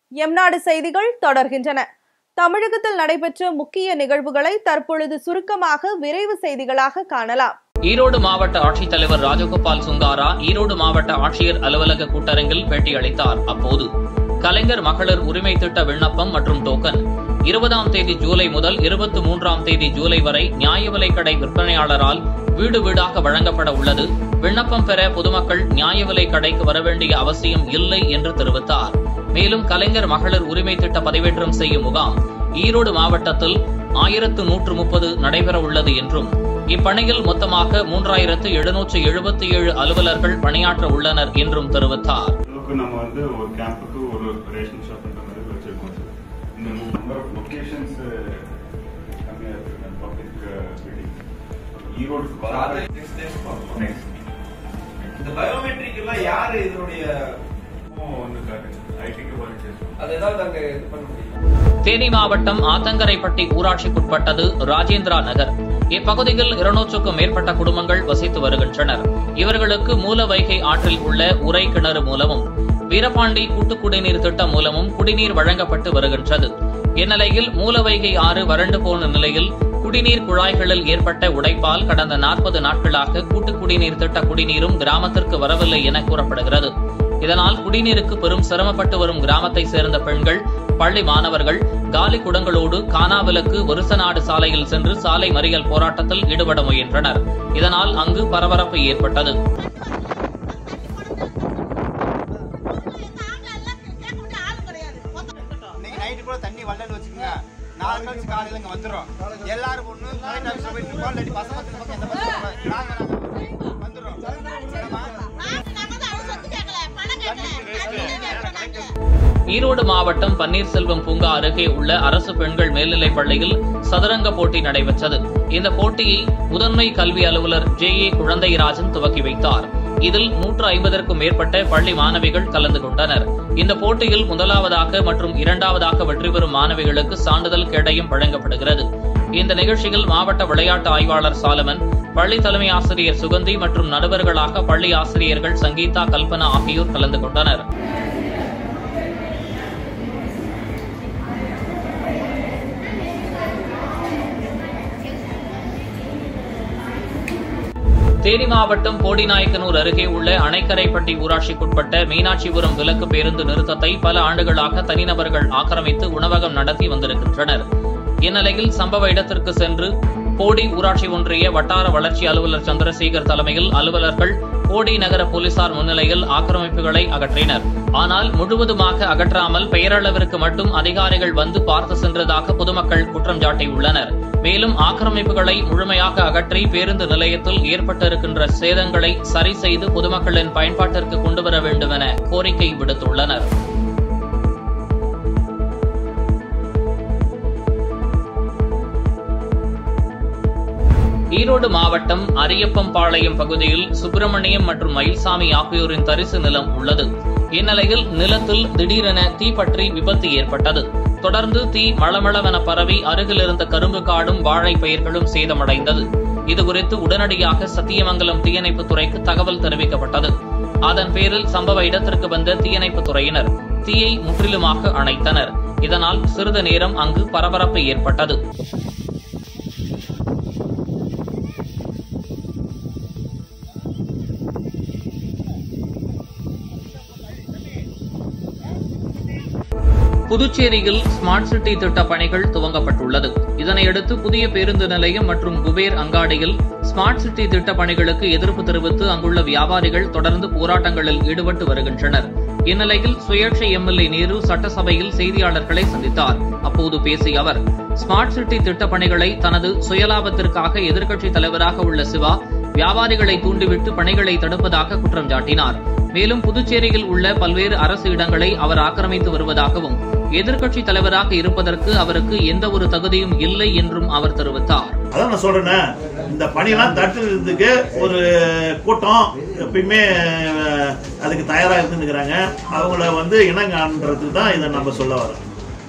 NADU செய்திகள் தொடர்கின்றன. தமிழகத்தில் நடைபெற்ற முக்கிய நிகழ்வுகளை தற்பொழுது சுருக்கமாக விரைவு செய்திகளாக காணலாம். ஈரோடு மாவட்ட ஆட்சித்தலைவர் ராஜகோபால் சுங்காரா ஈரோடு மாவட்ட ஆட்சியர் அலுவலக கூட்டரங்கில் பேட்டியளித்தார். அப்போது கலைஞர் மகளிர் உரிமை திட்ட விண்ணப்பம் மற்றும் டோக்கன் 20ஆம் தேதி ஜூலை முதல் 23ஆம் தேதி ஜூலை வரை நியாய விலைக்கடை விற்பனையாளரால் வீடு வீடாக வழங்கப்பட உள்ளது. விண்ணப்பம் பெற பொதுமக்கள் நியாய விலைக் கடைக்கு வரவேண்டிய அவசியம் இல்லை என்று தெரிவித்தார். மேலும் கலைஞர் மகளிர் உரிமை திட்ட பதிவேற்றம் செய்யும் முகாம் ஈரோடு மாவட்டத்தில் 1130 நடைபெற உள்ளது என்றும் இப்பணியில் மொத்தமாக 3777 அலுவலர்கள் பணியாற்ற உள்ளனர் என்றும் தெரிவித்தார். தேனி மாவட்டம் ஆத்தங்கரைப்பட்டி ஊராட்சிக்குட்பட்டது ராஜேந்திரா நகர். இப்பகுதியில் 200க்கும் மேற்பட்ட குடும்பங்கள் வசித்து வருகின்றனர். இவர்களுக்கு மூல வைகை ஆற்றில் உள்ள உரை கிணறு மூலமும் வீரபாண்டி கூட்டு குடிநீர் திட்டம் மூலமும் குடிநீர் வழங்கப்பட்டு வருகின்றது. இந்நிலையில் மூல வைகை ஆறு வறண்டு போன நிலையில் குடிநீர் குழாய்களில் ஏற்பட்ட உடைப்பால் கடந்த 40 நாட்களாக கூட்டு குடிநீர் திட்ட குடிநீரும் கிராமத்திற்கு வரவில்லை என கூறப்படுகிறது. இதனால் குடிநீருக்கு பெரும் சிரமப்பட்டு வரும் கிராமத்தை சேர்ந்த பெண்கள், பள்ளி மாணவர்கள் காலி குடங்களோடு கானாவிலக்கு வருசநாடு சாலையில் சென்று சாலை மறியல் போராட்டத்தில் ஈடுபட முயன்றனர். இதனால் அங்கு பரபரப்பு ஏற்பட்டது. ஈரோடு மாவட்டம் பன்னீர்செல்வம் பூங்கா அருகே உள்ள அரசு பெண்கள் மேல்நிலைப் பள்ளியில் சதுரங்க போட்டி நடைபெற்றது. இந்த போட்டியை முதன்மை கல்வி அலுவலர் JA குழந்தைராஜன் துவக்கி வைத்தார். இதில் 150க்கும் மேற்பட்ட பள்ளி மாணவிகள் கலந்து கொண்டனர். இந்த போட்டியில் முதலாவதாக மற்றும் இரண்டாவதாக வெற்றி பெறும் மாணவிகளுக்கு சான்றிதழ் கேடயம் வழங்கப்படுகிறது. இந்த நிகழ்ச்சியில் மாவட்ட விளையாட்டு ஆய்வாளர் சாலமன், பள்ளி தலைமை ஆசிரியர் சுகந்தி மற்றும் நடுவர்களாக பள்ளி ஆசிரியர்கள் சங்கீதா, கல்பனா ஆகியோர் கலந்து கொண்டனர். தேனி மாவட்டம் போடிநாயக்கனூர் அருகே உள்ள அணைக்கரைப்பட்டி ஊராட்சிக்குட்பட்ட மீனாட்சிபுரம் விலக்கு பேருந்து நிறுத்தத்தை பல ஆண்டுகளாக தனிநபர்கள் ஆக்கிரமித்து உணவகம் நடத்தி வந்திருக்கின்றனர். இந்நிலையில் சம்பவ இடத்திற்கு சென்று போடி ஊராட்சி ஒன்றிய வட்டார வளர்ச்சி அலுவலர் சந்திரசேகர் தலைமையில் அலுவலர்கள் போடி நகர போலீசார் முன்னிலையில் ஆக்கிரமிப்புகளை அகற்றினர். ஆனால் முழுவதுமாக அகற்றாமல் பெயரளவிற்கு மட்டும் அதிகாரிகள் வந்து பார்த்து சென்றதாக பொதுமக்கள் குற்றம் சாட்டியுள்ளனர். மேலும் ஆக்கிரமிப்புகளை முழுமையாக அகற்றி பேருந்து நிலையத்தில் ஏற்பட்டிருக்கின்ற சேதங்களை சரி செய்து பொதுமக்களின் பயன்பாட்டிற்கு கொண்டுவர வேண்டும் என கோரிக்கை விடுத்துள்ளனர். ஈரோடு மாவட்டம் அரியப்பம்பாளையம் பகுதியில் சுப்பிரமணியம் மற்றும் மயில்சாமி ஆகியோரின் தரிசு நிலம் உள்ளது. இந்நிலையில் நிலத்தில் திடீரென தீப்பற்றி விபத்து ஏற்பட்டது. தொடர்ந்து தீ மளமளவென பரவி அருகில் இருந்த கரும்பு காடும் வாழை பயிர்களும் சேதமடைந்தது. இதுகுறித்து உடனடியாக சத்தியமங்கலம் தீயணைப்புத் துறைக்கு தகவல் தெரிவிக்கப்பட்டது. அதன் பேரில் சம்பவ இடத்திற்கு வந்த தீயணைப்புத் துறையினர் தீயை முற்றிலுமாக அணைத்தனர். இதனால் சிறிது நேரம் அங்கு பரபரப்பு ஏற்பட்டது. புதுச்சேரியில் ஸ்மார்ட் சிட்டி திட்ட பணிகள் துவங்கப்பட்டுள்ளது. இதனையடுத்து புதிய பேருந்து நிலையம் மற்றும் குபேர் அங்காடியில் ஸ்மார்ட் சிட்டி திட்ட பணிகளுக்கு எதிர்ப்பு தெரிவித்து அங்குள்ள வியாபாரிகள் தொடர்ந்து போராட்டங்களில் ஈடுபட்டு வருகின்றனர். இந்நிலையில் சுயேட்சை MLA நேரு சட்டசபையில் செய்தியாளர்களை சந்தித்தார். அப்போது பேசிய அவர், ஸ்மார்ட் சிட்டி திட்ட பணிகளை தனது சுயலாபத்திற்காக எதிர்க்கட்சித் தலைவராக உள்ள சிவா வியாபாரிகளை தூண்டிவிட்டு பணிகளை தடுப்பதாக குற்றம் சாட்டினார். மேலும் புதுச்சேரியில் உள்ள பல்வேறு அரசு இடங்களை அவர் ஆக்கிரமித்து வருவதாகவும் எதிர்க்கட்சித் தலைவராக இருப்பதற்கு அவருக்கு எந்த ஒரு தகுதியும் இல்லை என்றும் அவர் தெரிவித்தார். அதான் நான் சொல்றேன், இந்த பணியெல்லாம் தடுக்கிறதுக்கு ஒரு கூட்டம் எப்பயுமே அதுக்கு தயாரா இருந்துக்கிறாங்க. அவங்கள இனங்காண்றதுக்கு தான் இதை நம்ம சொல்ல வரோம்.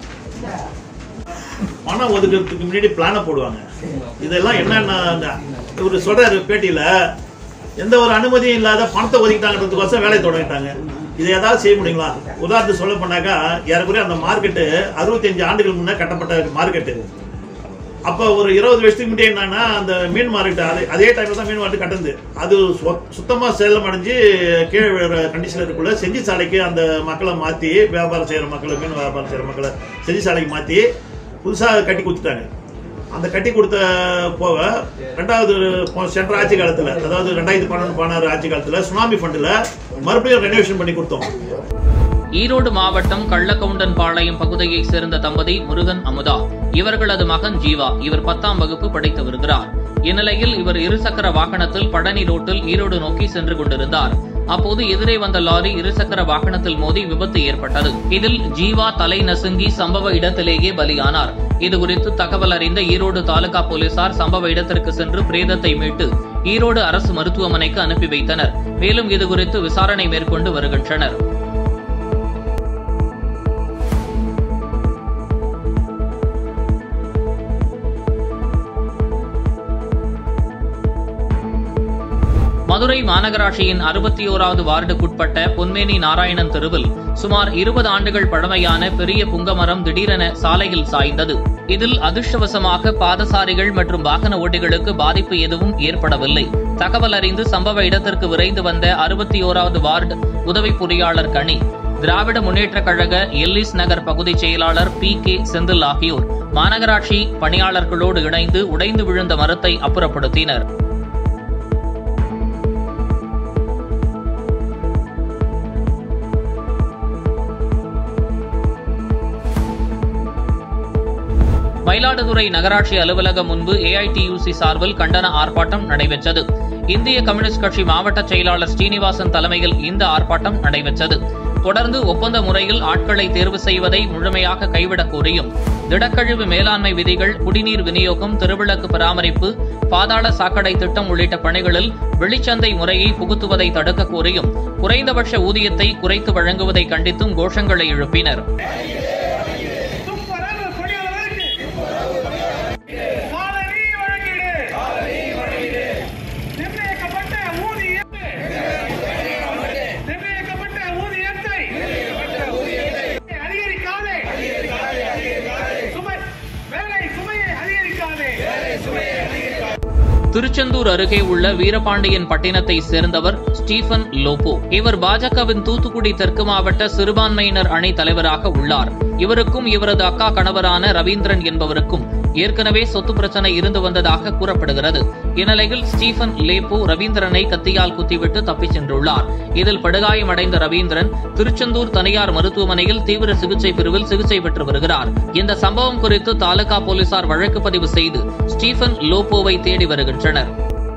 பணம் ஒதுக்கிறதுக்கு முன்னாடி பிளான போடுவாங்க. இதெல்லாம் என்னன்னா ஒரு சொல்றாரு பேட்டியில, எந்த ஒரு அனுமதியும் இல்லாத பணத்தை ஒதுக்கிட்டாங்கிறதுக்கோசம் வேலையை தொடங்கிட்டாங்க. இதை ஏதாவது செய்ய முடியுங்களா? உதாரணத்துக்கு சொல்ல போனாக்கா ஏறக்குறைய அந்த மார்க்கெட்டு 65 ஆண்டுகள் முன்னே கட்டப்பட்ட மார்க்கெட்டு. அப்போ ஒரு 20 வருஷத்துக்கு முன்னாடி என்னன்னா அந்த மீன் மார்க்கெட்டு அதே டைமில் தான் மீன் மார்க்கெட்டு கட்டுது. அது சுத்தமாக சேலம் அடைஞ்சு கீழே விழுற கண்டிஷனில் இருக்குள்ள செஞ்சி சாலைக்கு அந்த மக்களை மாற்றி வியாபாரம் செய்கிற மக்களை, மீன் வியாபாரம் செய்கிற மக்களை செஞ்சி சாலைக்கு மாற்றி புதுசாக கட்டி கொடுத்துட்டாங்க. அந்த கட்டி கொடுத்த போக 2வது சென்ற ஆட்சி காலத்தில், அதாவது 2012-16 ஆட்சி காலத்தில் சுனாமி ஃபண்டில் மறுபடியும் ரெனோவேஷன் பண்ணி கொடுத்தோம். ஈரோடு மாவட்டம் கள்ளக்கவுண்டன்-பாளையம் பகுதியைச் சேர்ந்த தம்பதி முருகன் அமுதா. இவர்களது மகன் ஜீவா. இவர் 10ஆம் வகுப்பு படித்து வருகிறார். இந்நிலையில் இவர் இருசக்கர வாகனத்தில் பழனி ரோட்டில் ஈரோடு நோக்கி சென்று கொண்டிருந்தார். அப்போது எதிரே வந்த லாரி இருசக்கர வாகனத்தில் மோதி விபத்து ஏற்பட்டது. இதில் ஜீவா தலை நசுங்கி சம்பவ இடத்திலேயே பலியானார். இதுகுறித்து தகவல் அறிந்த ஈரோடு தாலுகா போலீசார் சம்பவ இடத்திற்கு சென்று பிரேதத்தை மீட்டு ஈரோடு அரசு மருத்துவமனைக்கு அனுப்பி வைத்தனர். மேலும் இதுகுறித்து விசாரணை மேற்கொண்டு வருகின்றனர். மதுரை மாநகராட்சியின் 61வது வார்டுக்குட்பட்ட பொன்மேனி நாராயணன் தெருவில் சுமார் 20 ஆண்டுகள் பழமையான பெரிய புங்கமரம் திடீரென சாலையில் சாய்ந்தது. இதில் அதிர்ஷ்டவசமாக பாதசாரிகள் மற்றும் வாகன ஓட்டிகளுக்கு பாதிப்பு எதுவும் ஏற்படவில்லை. தகவல் அறிந்து சம்பவ இடத்திற்கு விரைந்து வந்த 61வது வார்டு உதவி பொறியாளர் கனி, திராவிட முன்னேற்றக் கழக எல்லிஸ் நகர் பகுதிச் செயலாளர் PK செந்தில் ஆகியோர் மாநகராட்சி பணியாளர்களோடு இணைந்து உடைந்து விழுந்த மரத்தை அப்புறப்படுத்தினர். மயிலாடுதுறை நகராட்சி அலுவலகம் முன்பு AITUC சார்பில் கண்டன ஆர்ப்பாட்டம் நடைபெற்றது. இந்திய கம்யூனிஸ்ட் கட்சி மாவட்ட செயலாளர் ஸ்ரீனிவாசன் தலைமையில் இந்த ஆர்ப்பாட்டம் நடைபெற்றது. தொடர்ந்து ஒப்பந்த முறையில் ஆட்களை தேர்வு செய்வதை முழுமையாக கைவிடக் கோரியும், திடக்கழிவு மேலாண்மை விதிகள், குடிநீர் விநியோகம், தெருவிளக்கு பராமரிப்பு, பாதாள சாக்கடை திட்டம் உள்ளிட்ட பணிகளில் வெளிச்சந்தை முறையை புகுத்துவதை தடுக்க கோரியும், குறைந்தபட்ச ஊதியத்தை குறைத்து வழங்குவதை கண்டித்தும் கோஷங்களை எழுப்பினர். திருச்செந்தூர் அருகே உள்ள வீரபாண்டியன் பட்டினத்தை சேர்ந்தவர் ஸ்டீபன் லோபோ. இவர் பாஜகவின் தூத்துக்குடி தெற்கு மாவட்ட சிறுபான்மையினர் அணி தலைவராக உள்ளார். இவருக்கும் இவரது அக்கா கணவரான ரவீந்திரன் என்பவருக்கும் ஏற்கனவே சொத்து பிரச்சனை இருந்து வந்ததாக கூறப்படுகிறது. இந்நிலையில் ஸ்டீபன் லேப்போ ரவீந்திரனை கத்தியால் குத்திவிட்டு தப்பிச் சென்றுள்ளார். இதில் படுகாயமடைந்த ரவீந்திரன் திருச்செந்தூர் தனியார் மருத்துவமனையில் தீவிர சிகிச்சை பிரிவில் சிகிச்சை பெற்று வருகிறார். இந்த சம்பவம் குறித்து தாலுகா போலீசார் வழக்கு பதிவு செய்து ஸ்டீபன் லோப்போவை தேடி வருகின்றனர்.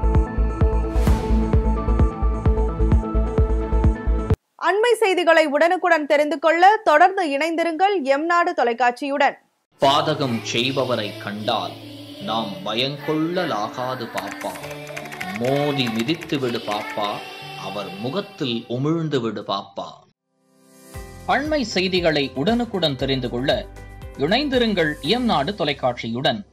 அண்மை செய்திகளை உடனுக்குடன் தெரிந்து கொள்ள தொடர்ந்து இணைந்திருங்கள் NADU தொலைக்காட்சியுடன். பாதகம் செய்பவரை கண்டால் நாம் பயங்கொள்ளலாகாது பாப்பா. மோதி மிதித்து விடு பாப்பா, அவர் முகத்தில் உமிழ்ந்து விடு பாப்பா. அண்மை செய்திகளை உடனுக்குடன் தெரிந்து கொள்ள இணைந்திருங்கள் NADU தொலைக்காட்சியுடன்.